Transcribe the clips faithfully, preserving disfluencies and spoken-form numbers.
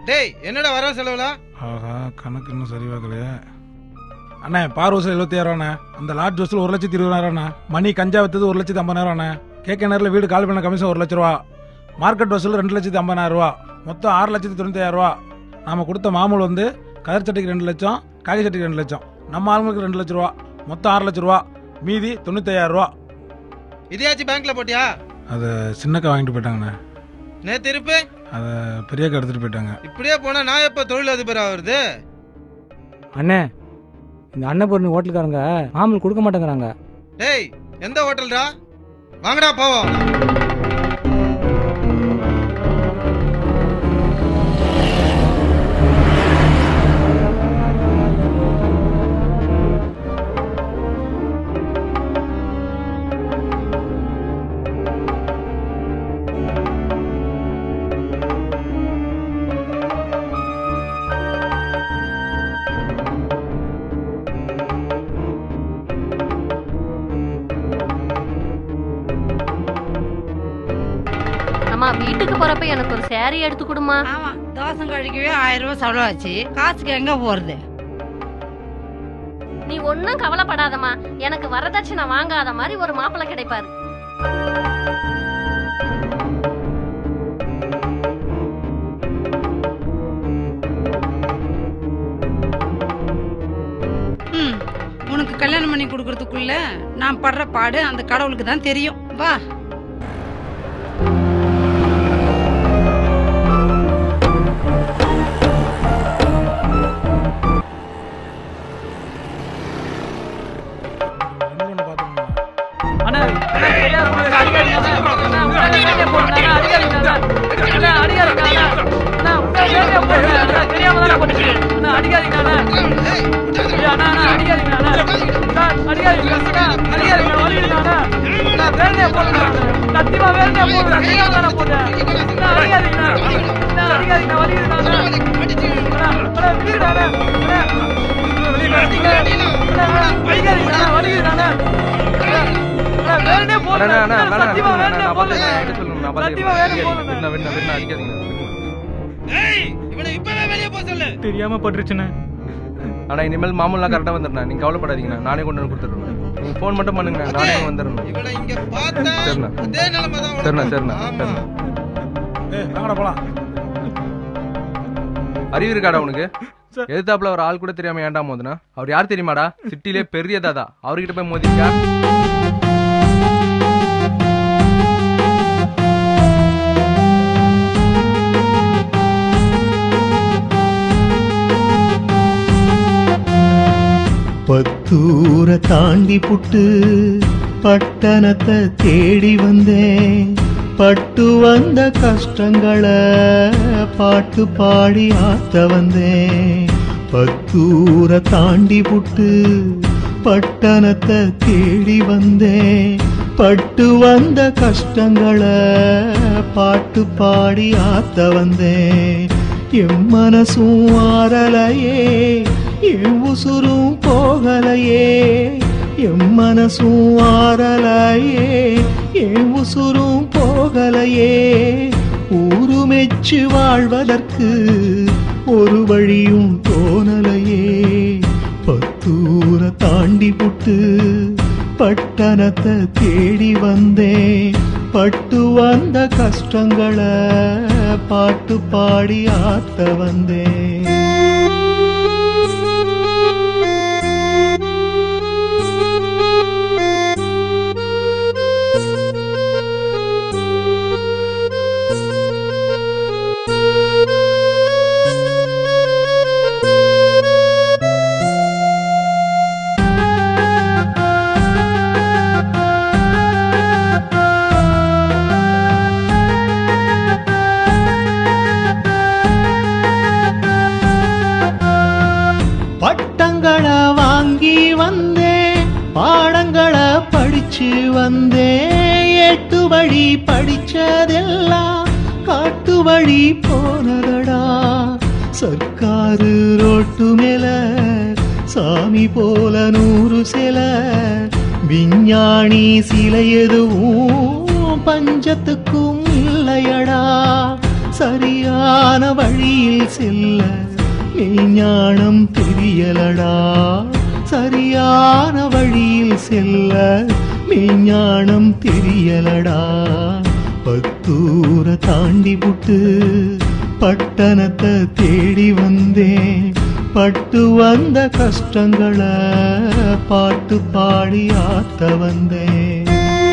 டேய் என்னடா வரவு செலவுல? ஆஹா கணக்கு இன்னும் சரி பார்க்கலையே. அண்ணே பார் வசூல் எழுபத்தி ஆயிரம். அந்த லாட்ஜ் வசூல் ஒரு லட்சத்தி இருபதாயிரம். மணி கஞ்சா வித்தது ஒரு லட்சத்தி ஐம்பதாயிரம். கேட்க நேரில் வீடு கால் பண்ண கமிஷன் ஒரு லட்ச ரூபா. மார்க்கெட் வசூல் ரெண்டு லட்சத்தி ஐம்பதாயிரம் ரூபா. மொத்தம் ஆறு லட்சத்தி தொண்ணூத்தி ஆயிரம் ரூபா. நாம கொடுத்த மாமூல் வந்து கதர் சட்டைக்கு ரெண்டு லட்சம், காகி சட்டைக்கு ரெண்டு லட்சம். நம்ம ஆளுங்களுக்கு ரெண்டு லட்ச ரூபா. மொத்தம் ஆறு லட்ச ரூபா. மீதி தொண்ணூத்தி ஐயாயிரம் ரூபா. இதையாச்சும் பேங்க்ல போட்டியா? அதை சின்னக்கா வாங்கிட்டு போயிட்டாங்கண்ணே. நேத்து இருப்பு அதை பெரியக்கா எடுத்துட்டு போயிட்டாங்க. இப்படியே போனா நான் எப்ப தொழில் அதிபர் ஆகுறது? அண்ணே இந்த அன்னபூர்ணி ஹோட்டலுக்காரங்க மாமூல் கொடுக்க மாட்டேங்கிறாங்க. டேய் எந்த ஹோட்டல்டா? வாங்கடா போவோம். வீட்டுக்கு போறப்ப எனக்கு ஒரு சாரி எடுத்து கொடுமா. ஆமா தோசை கழிக்கவே ஆயிரம் ரூபாய் செலவாச்சு. காசுக்கு எங்க போறது? நீ ஒன்னும் கவலைப்படாதம்மா. எனக்கு வரதட்சணை வாங்காத மாதிரி ஒரு மாப்பிள்ளை கிடைப்பாரு. உனக்கு கல்யாணம் பண்ணி கொடுக்கறதுக்குள்ள நான் படுற பாடு அந்த கடவுளுக்கு தான் தெரியும். வா. தெரியாம பட்டுருச்சுண்ணே. ஆனா இனிமேல் மாமூலாம் கரெக்டா வந்துடுறேன். நீங்க கவலைப்படாதீங்கண்ணா. நானே கொண்டு வந்து கொடுத்துடுறேன். நீங்க போன் மட்டும் பண்ணுங்க. நானே வந்துடுறேன். சரிண்ணா சரிண்ணா சரிண்ணா சரிண்ணா போலாம். அறிவு இருக்காடா உனக்கு? எதிர்த்தாப்புல ஒரு ஆள் கூட தெரியாம ஏன்டா மோதுனா? அவர் யார் தெரியுமாடா? சிட்டிலே பெரிய தாதா. அவர்கிட்ட போய் மோதிக்கா. பத்தூர தாண்டி புட்டு பட்டணத்தை தேடி வந்தேன். பட்டு வந்த கஷ்டங்களை பாட்டு பாடி ஆத்த வந்தேன். பத்தூர தாண்டி புட்டு பட்டணத்தை தேடி வந்தேன். பட்டு வந்த கஷ்டங்களை பாட்டு பாடி ஆத்த வந்தேன். என் மனசும் ஆறலையே, என் உசுரும் போகலையே. என் மனசும் ஆறலையே, என் உசுரும் போகலையே. ஊரு மெச்சு வாழ்வதற்கு ஒரு வழியும் தோணலையே. பத்தூர தாண்டி புட்டு பட்டணத்தை தேடி வந்தேன். பட்டு வந்த கஷ்டங்களை பாட்டு பாடி ஆத்த வந்தேன். பட்டங்களை வாங்கி வந்தேன், பாடங்களை படிச்சு வந்தேன். எட்டு வழி படிச்சதெல்லாம் காட்டு வழி போனதடா. சர்க்காரு ரோட்டு மேல சாமி போல நூறு சில, விஞ்ஞானி சிலை எதுவும் பஞ்சத்துக்கும் இல்லையடா. சரியான வழியில் செல்ல ஞானம் தெரியலடா. சரியான வழியில் செல்ல ஞானம் தெரியலடா. பத்தூர தாண்டி புட்டு பட்டணத்தை தேடி வந்தேன். பட்டு வந்த கஷ்டங்களை பாட்டு பாடி ஆத்த வந்தேன்.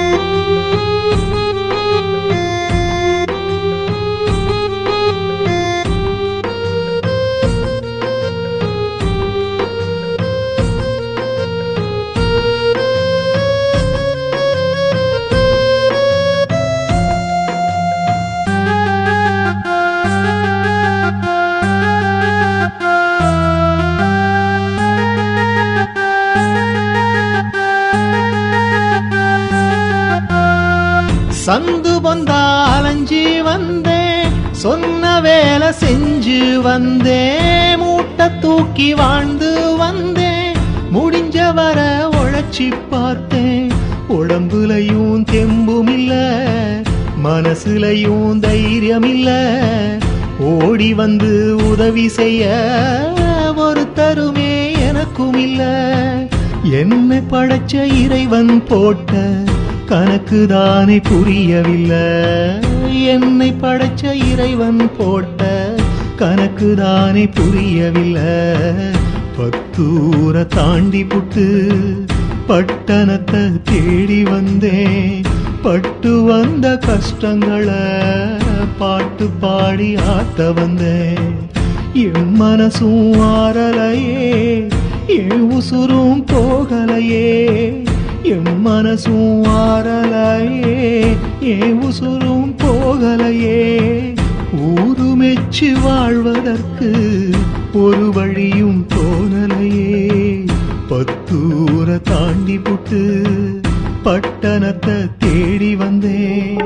சந்து பொந்தா அலைஞ்சி வந்தேன். சொன்ன வேலை செஞ்சு வந்தேன். மூட்டை தூக்கி வாழ்ந்து வந்தேன். முடிஞ்ச வர உழைச்சி பார்த்தேன். உடம்புலையும் தெம்பும் இல்ல, மனசுலையும் தைரியம் இல்ல. ஓடி வந்து உதவி செய்ய ஒரு தருமே எனக்கும் இல்ல. என்னை படைச்ச இறைவன் போட்ட கணக்கு தானே புரியவில்லை. என்னை படைச்ச இறைவன் போட்ட கணக்கு தானே புரியவில்லை. பத்தூர தாண்டி புட்டு பட்டணத்தை தேடி வந்தேன். பட்டு வந்த கஷ்டங்களை பாட்டு பாடி ஆத்த வந்தேன். என் மனசும் ஆறலையே, என் உசுரும் போகலையே. என் மனசும் ஆறலையே, என் உசுரும் போகலையே. ஊரு மெச்சு வாழ்வதற்கு ஒரு வழியும் தோணலையே. பத்தூர தாண்டி புட்டு பட்டணத்தை தேடி வந்தேன்.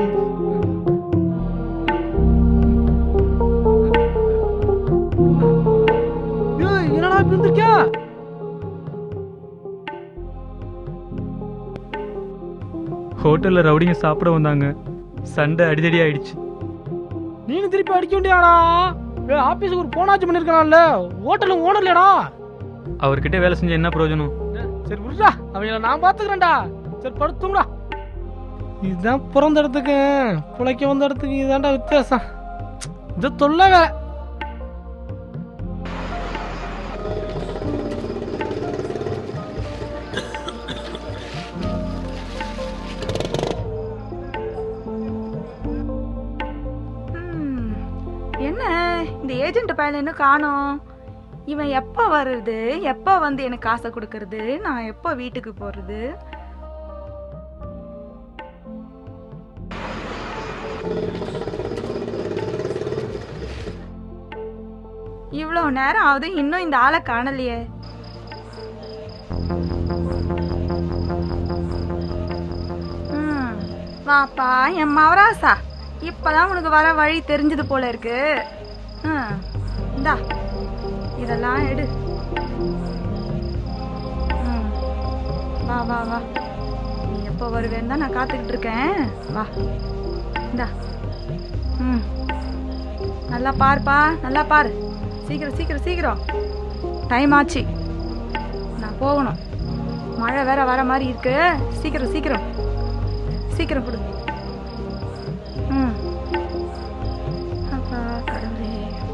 என்னடா பிரிந்திருக்கியா? ஹோட்டல்ல ரவுடிங்க சாப்பிட வந்தாங்க. சண்டை அடிதடி ஆயிடுச்சு. நீனு திருப்பி அடிக்க வேண்டியாடா. ஆபீஸுக்கு ஒரு போனாச்சு பண்ணிருக்கலாம்ல. ஹோட்டலு ஓனர் இல்லடா. அவர்கிட்ட வேலை செஞ்ச என்ன பிரயோஜனம்? சரி விடுடா, அவங்கள நான் பாத்துக்கிறேன்டா. சரி படுத்துங்கடா. இதுதான் பிறந்த இடத்துக்கு பிழைக்க வந்த இடத்துக்கு இதுதான்டா வித்தியாசம். இது தொல்லை வேலை. என்ன இந்த ஏஜென்ட் பையன் இன்னும் காணோம்? இவன் எப்போ வருது, எப்போ வந்து எனக்கு காசை கொடுக்கறது, நான் எப்போ வீட்டுக்கு போறது? இவ்வளவு நேரம் ஆகுது, இன்னும் இந்த ஆளை காணலையே. ம், வாப்பா என் மவராசா, இப்பதான் உனக்கு வர வழி தெரிஞ்சது போல இருக்கு. இந்தா இதெல்லாம் எடு. ம், வா வா வா, நீ எப்போ வருவேன்னு தான் நான் காத்துக்கிட்டு இருக்கேன். வா இந்தா. ம், நல்லா பாருப்பா, நல்லா பாரு. சீக்கிரம் சீக்கிரம் சீக்கிரம், டைம் ஆச்சு, நான் போகணும். மழை வேற வர மாதிரி இருக்கு. சீக்கிரம் சீக்கிரம் சீக்கிரம் கொடு. ம், அப்பா கடவுளே,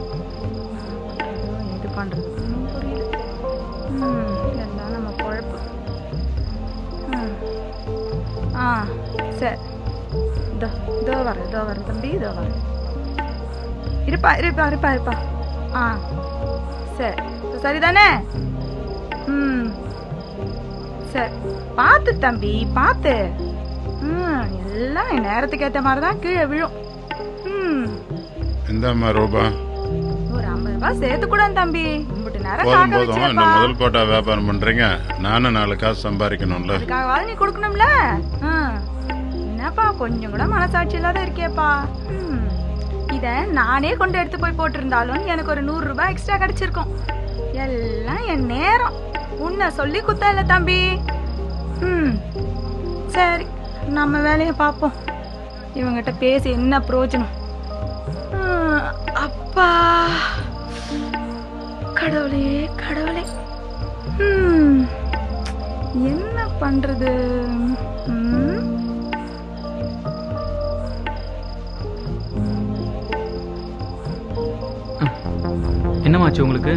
எது பண்றது புரியல. ம், எல்லாம் நம்ம குழப்பு. ம், ஆ சரி, இதோ இதோ வரேன், இதோ வரேன் தம்பி, இதோ வரேன். இருப்பா இருப்பா இருப்பா இருப்பா. ஆ சரி, சரிதானே? ம் சரி, பார்த்து தம்பி பார்த்து. ம், எல்லாம் என் நேரத்துக்கு ஏற்ற மாதிரி தான் கீழே விழும். ம், இந்தாம்மா ரூபா, ஒரு ஐம்பது ரூபாய் சேர்த்து கூட தம்பி. உங்கள்கிட்ட நேரம் போதும் காக்க போதும். வச்சிருப்பா. என்ன முதல் போட்டா வியாபாரம் பண்றீங்க, நானும் நாலு காசு சம்பாதிக்கணும்ல. அதுக்காக நீ கொடுக்கணும்ல. என்னப்பா கொஞ்சம் கூட மனசாட்சி இல்லாத இருக்கேப்பா. ம், இதை நானே கொண்டு எடுத்து போய் போட்டிருந்தாலும் எனக்கு ஒரு நூறு ரூபாய் எக்ஸ்ட்ரா கிடைச்சிருக்கும். எல்லாம் என் நேரம். உன்னை சொல்லி குத்த இல்லை தம்பி. ம் சரி, நம்ம வேலையை பார்ப்போம். இவங்கிட்ட பேசி என்ன பிரயோஜனம்? அப்பா கடவுளே கடவுளே. ம், என்ன பண்றது? ம், என்னமாச்சு உங்களுக்கு?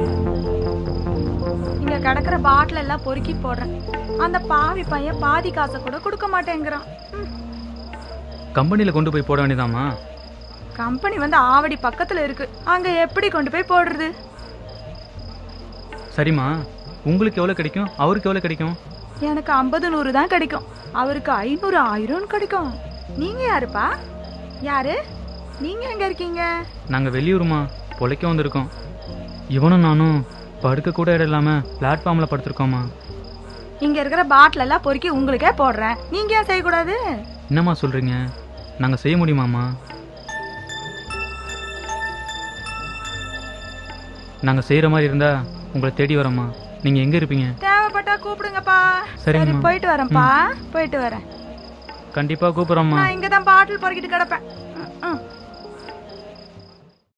இங்க கிடக்குற பாட்டில் எல்லாம் பொறுக்கி போடுறேன். அந்த பாவி பையன் பாதி காசை கூட கொடுக்க மாட்டேங்கிறான். ம், கம்பெனியில் கொண்டு போய் போட வேண்டியதாம்மா. கம்பெனி வந்து ஆவடி பக்கத்துல இருக்கு, அங்க எப்படி கொண்டு போய் போடுறது? சரிம்மா, உங்களுக்கு எவ்வளோ கிடைக்கும், அவருக்கு எவ்வளோ கிடைக்கும்? எனக்கு ஐம்பது நூறு தான் கிடைக்கும், அவருக்கு ஐநூறு ஆயிரம் கிடைக்கும். நீங்க யாருப்பா? யாரு நீங்க? எங்க இருக்கீங்க? நாங்கள் வெளியூருமா, பொழைக்க வந்திருக்கோம். இவனும் நானும் படுக்க கூட இடம் இல்லாமல் பிளாட்ஃபார்மில் படுத்திருக்கோம்மா. இங்க இருக்கிற பாட்டில் எல்லாம் பொறுக்கி உங்களுக்கே போடுறேன், நீங்க ஏன் செய்யக்கூடாது? என்னம்மா சொல்கிறீங்க? நாங்கள் செய்ய முடியுமாம்மா? நாங்கள் செய்கிற மாதிரி இருந்தால் உங்களை தேடி வரோம்மா. நீங்கள் எங்கே இருப்பீங்க? தேவைப்பட்டா கூப்பிடுங்கப்பா. சரி, சரிம்மா. போயிட்டு வரேன்ப்பா. போயிட்டு வரேன். கண்டிப்பாக கூப்பிட்றோம்மா. நான் இங்க தான் பாட்டில் பொறுக்கிட்டு கிடப்பேன். ம், ம்.